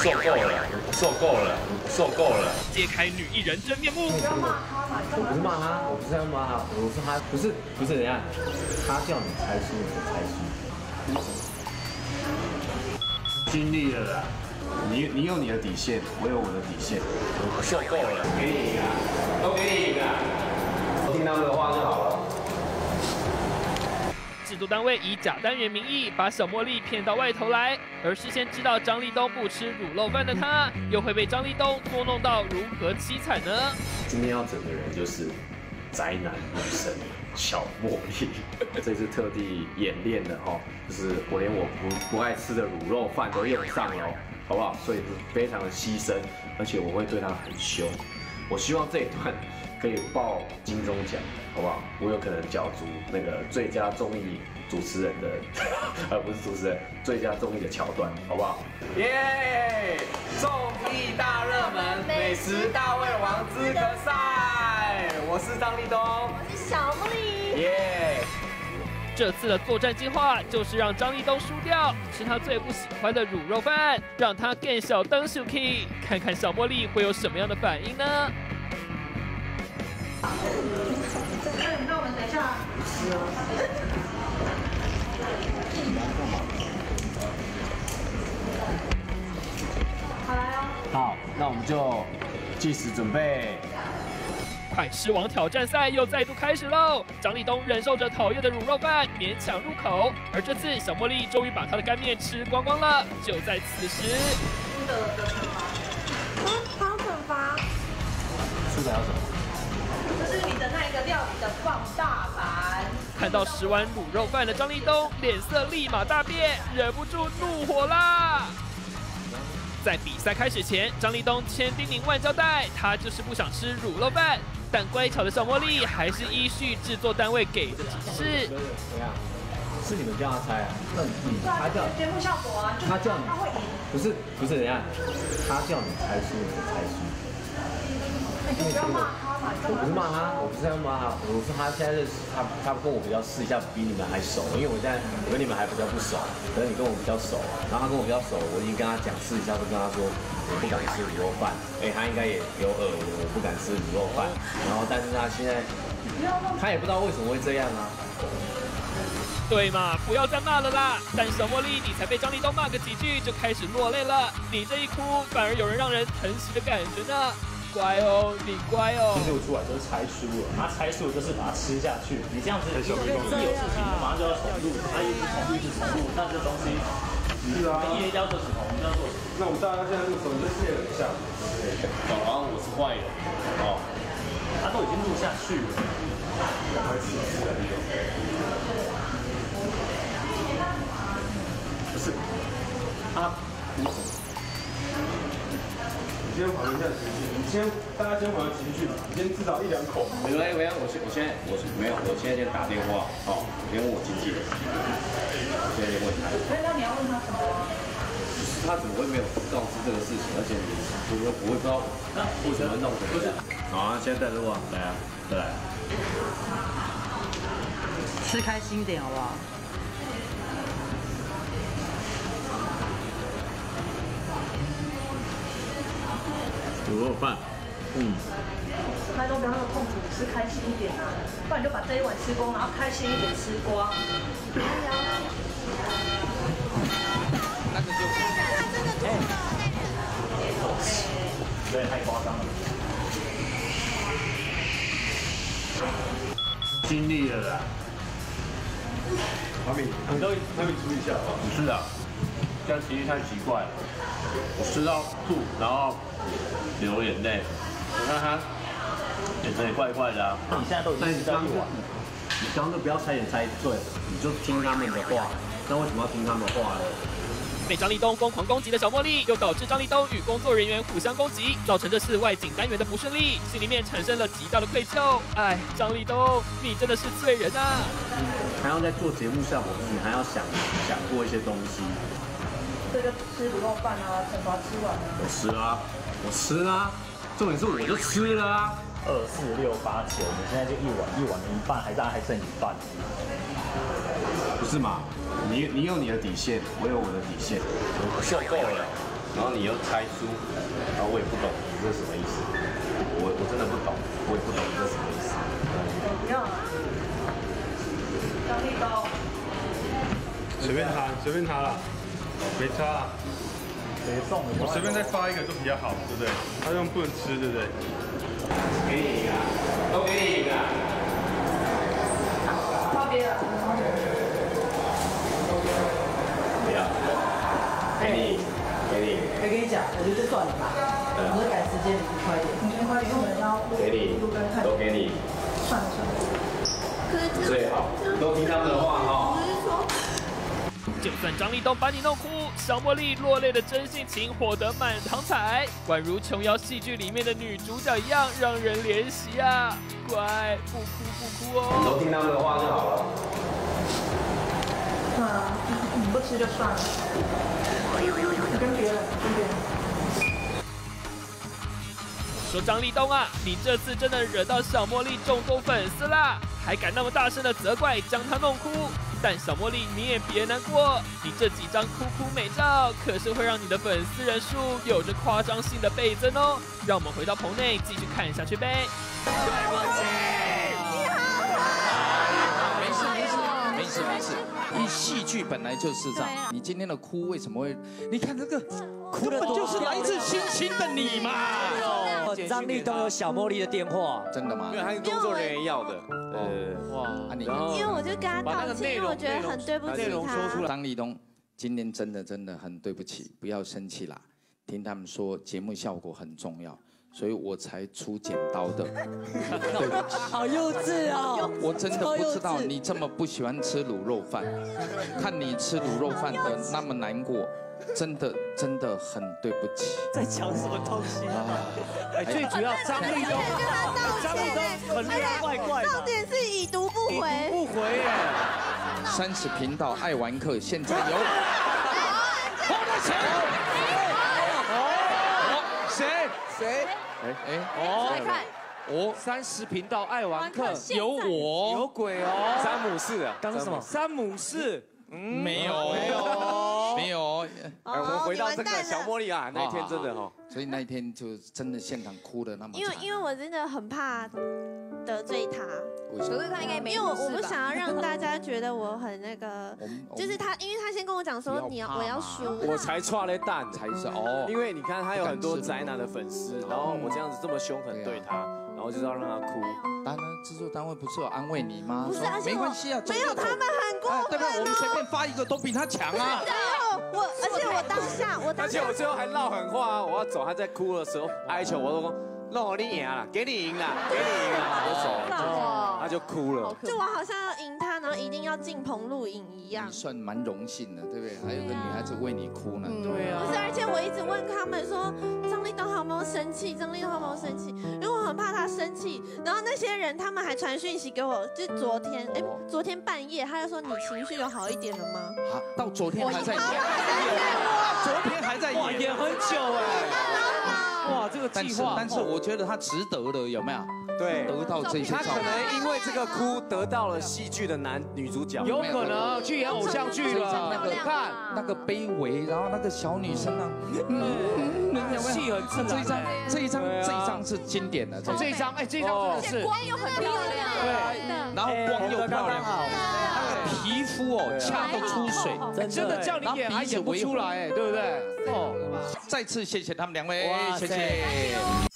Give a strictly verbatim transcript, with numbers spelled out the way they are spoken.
受够了，我受够了，我受够了！ 揭开女艺人真面目。 不要骂他嘛！ 我不是骂他，我不是要骂他，我说他不是不是人家，他叫你猜书你就猜书。尽力了啦，你你有你的底线，我有我的底线， 我受够了， 给你赢啊，都给你赢啊，听他们的话就好了。 制作单位以假单元名义把小茉莉骗到外头来，而事先知道张立东不吃卤肉饭的他，又会被张立东捉弄到如何凄惨呢？ 今天要整的人就是宅男女神小茉莉，这次特地演练的哈，就是我连我不不爱吃的卤肉饭都用上了，好不好？所以是非常的牺牲，而且我会对她很凶。我希望这一段可以报金钟奖，好不好？我有可能角逐那个最佳综艺主持人的，而不是主持人，最佳综艺的桥段，好不好？耶！综艺大热门美食大胃王资格赛，我是张立东， 我是小茉莉。 耶！ 这次的作战计划就是让张立东输掉，吃他最不喜欢的卤肉饭，让他更小灯 Suki， 看看小茉莉会有什么样的反应呢？ 那我们等一下。好来哦。 好，那我们就计时准备。 快吃王挑战赛又再度开始喽！张立东忍受着讨厌的卤肉饭，勉强入口。而这次小茉莉终于把她的干面吃光光了。就在此时， 输的的惩罚。啊，还有惩罚？ 输的还有什么？ 就是你的那一个料理的放大版。 看到十碗卤肉饭的张立东脸色立马大变，忍不住怒火啦！在比赛开始前，张立东千叮咛万交代，他就是不想吃卤肉饭。但乖巧的小茉莉还是依序制作单位给的指示。 怎样？是你们叫他猜啊？那你他叫节目效果啊， 他叫你， 他会赢。 不是不是，人家他叫你猜书你就猜书。 你就不要骂他嘛！ 我不是骂他，我不是要骂他，我说他现在认识他，他跟我比较试一下，比你们还熟，因为我现在我跟你们还比较不熟，可是你跟我比较熟，然后他跟我比较熟，我已经跟他讲试一下，就跟他说我不敢吃卤肉饭，哎，他应该也有耳闻我不敢吃卤肉饭，然后但是他现在他也不知道为什么会这样啊。 对嘛，不要再骂了啦！但小茉莉，你才被张立东骂个几句就开始落泪了，你这一哭反而有人让人疼惜的感觉呢。乖哦，你乖哦。 进入出来就是猜输了，他猜输就是把它吃下去。你这样子，一有事情马上就要重录，他一直重录一直重录，那这东西，是啊，一人要做什么，我们就要做什么。 那我们大家现在录什么？就谢了一下。 好像我是坏人，哦，他都已经录下去了。 赶快吃吃的那种。 不是，他哭什么？ 你先缓一下情绪，你先大家先缓下情绪，你先至少一两口。 没关系，没关系，我现我现在我没有，我现在先打电话，哦，连我经纪人，我现在先问他。 所以那你要问他什么？ 他怎么会没有告知这个事情？而且你不会不会不知道为什么弄成这样？好啊，现在带路啊，来啊，再来。 吃开心一点好不好？ 卤肉饭，嗯。 那都不要那么痛苦，吃开心一点啊，不然你就把这一碗吃光，然后开心一点吃光。 那个就， 哎， 有点太夸张了。 尽力了啦。 阿敏，你都阿敏注意一下啊。 不是啊，这样其实太奇怪了。我吃到吐，然后流眼泪。我看他眼神也怪怪的啊。 你现在都已经吃到一碗， 你刚刚都不要猜点猜对，你就听他们的话。那为什么要听他们的话呢？ 被张立东疯狂攻击的小茉莉，又导致张立东与工作人员互相攻击，造成这次外景单元的不顺利，心里面产生了极大的愧疚。哎，张立东，你真的是罪人啊！ 还要在做节目效果，你还要想想过一些东西。 这就吃卤肉饭啊，惩罚吃完了。 我吃啊，我吃啊，重点是我就吃了啊。 二四六八九，你现在就一碗一碗一半，还大概还剩一半。 不是嘛？你你有你的底线，我有我的底线。 我受够了， 然后你又猜输，然后我也不懂你这是什么意思，我我真的不懂，我也不懂这是什么意思。 不要了，张立东， 随便他，随便他啦，没差啦。 谁送的？ 我随便再发一个都比较好，对不对？他这样不能吃，对不对？ 给你赢啊，都给你赢啊。 发别了。 不要，给你，给你， 我跟你讲，我觉得这算了吧，我们赶时间，你快点。 你先快点，因为我们要给你，都给你。 算了算了。 最好都听他们的话哈。 就算张立东把你弄哭，小茉莉落泪的真性情获得满堂彩，宛如琼瑶戏剧里面的女主角一样，让人怜惜啊！乖，不哭不哭哦。 都听他们的话就好了。 算了，你不吃就算了。你跟别人，跟别人。 说张立东啊，你这次真的惹到小茉莉众多粉丝啦，还敢那么大声的责怪，将她弄哭。但小茉莉，你也别难过，你这几张哭哭美照，可是会让你的粉丝人数有着夸张性的倍增哦。让我们回到棚内继续看下去呗。 对不起，你好，没事没事没事没事，因戏剧本来就是这样。你今天的哭为什么会？你看这个，哭的就是来自心情的你嘛。 张立东有小茉莉的电话， 真的吗？ 因为他是工作人员要的。 呃，哇，啊你， 因为我就跟他道歉，因为我觉得很对不起他。 张立东，今天真的真的很对不起，不要生气啦。听他们说节目效果很重要，所以我才出剪刀的。对不起， 好幼稚哦！ 我真的不知道你这么不喜欢吃卤肉饭，看你吃卤肉饭的那么难过。真的真的很对不起。 在讲什么东西？ 哎，最主要张立东，张立东很怪怪的。 重点是已读不回。 不回耶。 三十频道爱玩客现在有。花了钱。 哦，谁谁？ 哎哎哦。哦，三十频道爱玩客有我，有鬼哦。 詹姆士啊， 刚什么？ 詹姆士。 嗯，没有没有没有。 哎，我们回到这个小茉莉啊，那一天真的哈， 所以那一天就真的现场哭的那么惨。 因为因为我真的很怕得罪他， 得罪他应该没。因为我我不想要让大家觉得我很那个，就是他，因为他先跟我讲说你要我要输， 我才踹了蛋才是哦。 因为你看他有很多宅男的粉丝，然后我这样子这么凶狠对他，然后就是要让他哭。 当然，制作单位不是有安慰你吗？ 不是，而且没关系啊， 没有他们很过分， 对吧？我们随便发一个都比他强啊。 我，而且我当下，我当下，而且我最后还唠狠话啊！我要走，他在哭的时候哀求我，都说：“让我你赢了，给你赢了，给你赢了。”我走，他就哭了。 就我好像要赢他，然后一定要进棚录影一样。 你算蛮荣幸的，对不对？还有个女孩子为你哭呢。 对啊。 不是，而且我一直问他们说，张立东有没有生气？张立东有没有生气？因为我很怕他生气。然后那些人他们还传讯息给我，就昨天，哎，昨天半夜他就说你情绪有好一点了吗？ 啊，到昨天还在演。 昨天还在演，演很久哎。哇，这个计划， 但是我觉得他值得了，有没有？ 对， 得到这些。 他可能因为这个哭得到了戏剧的男女主角， 有可能去演偶像剧了。 那个看那个卑微，然后那个小女生啊， 戏很自然。 这一张，这一张，这一张是经典的。 这一张，哎，这一张真的是光又很漂亮， 对， 然后光又漂亮，那个皮肤哦，掐得出水， 真的叫你演还演不出来，哎，对不对？哦， 再次谢谢他们两位，谢谢。